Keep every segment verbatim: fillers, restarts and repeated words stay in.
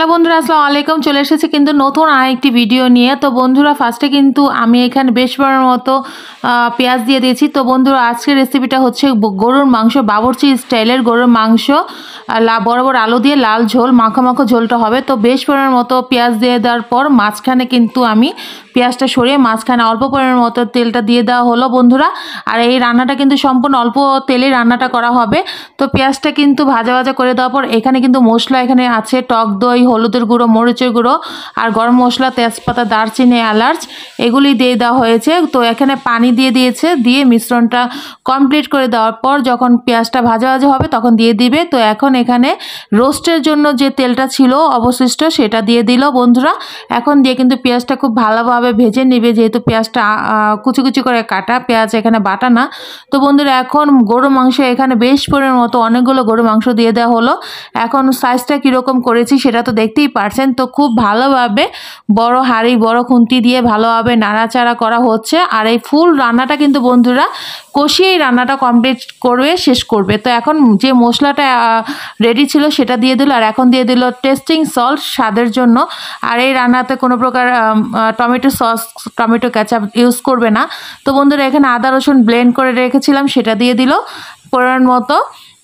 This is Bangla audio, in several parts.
হ্যালো বন্ধুরা, আসসালামু আলাইকুম। চলে এসেছি কিন্তু নতুন আরেকটি ভিডিও নিয়ে। তো বন্ধুরা, ফার্স্টে কিন্তু আমি এখানে বেশ বড় মতো পেঁয়াজ দিয়ে দিয়েছি। তো বন্ধুরা, আজকের রেসিপিটা হচ্ছে গরুর মাংস, বাবুর্চি স্টাইলের গরুর মাংস, বড় বড় আলু দিয়ে লাল ঝোল, মাখো মাখো ঝোলটা হবে। তো বেশ পরিমাণ মতো পেঁয়াজ দিয়ে দেওয়ার পর মাঝখানে কিন্তু আমি পেঁয়াজটা সরিয়ে মাঝখানে অল্প পরিমাণ মতো তেলটা দিয়ে দেওয়া হলো বন্ধুরা। আর এই রান্নাটা কিন্তু সম্পূর্ণ অল্প তেলে রান্নাটা করা হবে। তো পেঁয়াজটা কিন্তু ভাজা ভাজা করে দেওয়ার পর এখানে কিন্তু মশলা এখানে আছে টক দই, হলুদের গুঁড়ো, মরিচের গুঁড়ো আর গরম মশলা, তেজপাতা, দারচিনি, এলাচ এগুলি দিয়ে দেওয়া হয়েছে। তো এখানে পানি দিয়ে দিয়েছে, দিয়ে মিশ্রণটা কমপ্লিট করে দেওয়ার পর যখন পেঁয়াজটা ভাজা ভাজা হবে তখন দিয়ে দিবে। তো এখন এখানে রোস্টের জন্য যে তেলটা ছিল অবশিষ্ট সেটা দিয়ে দিল বন্ধুরা। এখন দিয়ে কিন্তু পেঁয়াজটা খুব ভালোভাবে ভেজে নেবে, যেহেতু পেঁয়াজটা কুচি কুচি করে কাটা, পেঁয়াজ এখানে বাটা না। তো বন্ধুরা, এখন গরু মাংস এখানে বেশ পরিমাণ মতো অনেকগুলো গরু মাংস দিয়ে দেওয়া হলো। এখন সাইজটা কীরকম করেছি সেটা তো দেখতেই পারছেন। তো খুব ভালোভাবে বড় হাঁড়ি, বড় খুন্তি দিয়ে ভালোভাবে নাড়াচাড়া করা হচ্ছে। আর এই ফুল রান্নাটা কিন্তু বন্ধুরা কষিয়েই রান্নাটা কমপ্লিট করবে, শেষ করবে। তো এখন যে মশলাটা রেডি ছিল সেটা দিয়ে দিল, আর এখন দিয়ে দিল টেস্টিং সল্ট স্বাদের জন্য। আর এই রান্নাতে কোনো প্রকার tomato sauce, tomato ketchup use করবে না। তো বন্ধুরা, এখানে আদা রসুন ব্লেন্ড করে রেখেছিলাম সেটা দিয়ে দিল পরিমাণ মতো,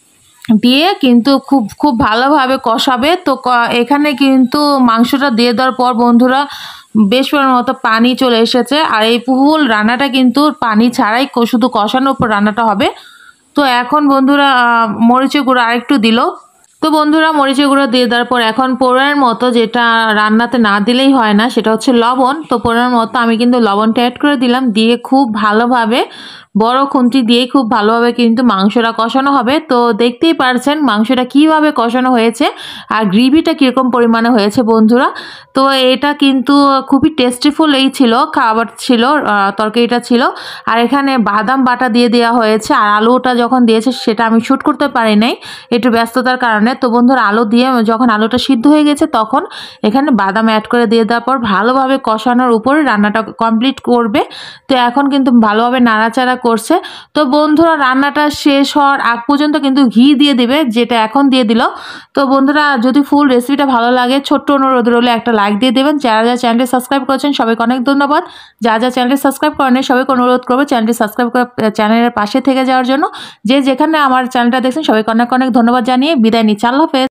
দিয়ে কিন্তু খুব খুব ভালোভাবে কষাবে। তো এখানে কিন্তু মাংসটা দিয়ে দেওয়ার পর বন্ধুরা বেশ পরিমাণ মতো পানি চলে এসেছে। আর এই ফুল রান্নাটা কিন্তু পানি ছাড়াই শুধু কষানোর উপর রান্নাটা হবে। তো এখন বন্ধুরা মরিচের গুঁড়ো আরেকটু দিল। তো বন্ধুরা, মরিচের গুঁড়ো দিয়ে দেওয়ার পর এখন পরিমাণ মতো, যেটা রান্নাতে না দিলেই হয় না, সেটা হচ্ছে লবণ। তো পরিমাণ মতো আমি কিন্তু লবণটা অ্যাড করে দিলাম, দিয়ে খুব ভালোভাবে বড় খুন্তি দিয়ে খুব ভালোভাবে কিন্তু মাংসটা কষানো হবে। তো দেখতেই পারছেন মাংসটা কিভাবে কষানো হয়েছে আর গ্রেভিটা কীরকম পরিমাণে হয়েছে বন্ধুরা। তো এটা কিন্তু খুবই টেস্টিফুল এই ছিল, খাবার ছিল, তরকারিটা ছিল। আর এখানে বাদাম বাটা দিয়ে দেওয়া হয়েছে। আর আলুটা যখন দিয়েছে সেটা আমি শ্যুট করতে পারি নাই একটু ব্যস্ততার কারণে। তো বন্ধুরা, আলু দিয়ে যখন আলুটা সিদ্ধ হয়ে গেছে তখন এখানে বাদাম অ্যাড করে দিয়ে দেওয়ার পর ভালোভাবে কষানোর উপরে রান্নাটা কমপ্লিট করবে। তো এখন কিন্তু ভালোভাবে নাড়াচাড়া করছে। তো বন্ধুরা, রান্নাটা শেষ হওয়ার আগ পর্যন্ত কিন্তু ঘি দিয়ে দিবে, যেটা এখন দিয়ে দিল। তো বন্ধুরা, যদি ফুল রেসিপিটা ভালো লাগে ছোট্ট অনুরোধ রইলে একটা লাইক দিয়ে দেবেন। যারা যারা চ্যানেলটি সাবস্ক্রাইব করেছেন সবাইকে অনেক ধন্যবাদ। যারা যারা চ্যানেলটি সাবস্ক্রাইব করেন সবাইকে অনুরোধ করবো চ্যানেলটি সাবস্ক্রাইব করে চ্যানেলের পাশে থেকে যাওয়ার জন্য। যে যেখানে আমার চ্যানেলটা দেখছেন সবাইকে অনেক অনেক ধন্যবাদ জানিয়ে বিদায় নিচ্ছি। আল্লাহ হাফেজ।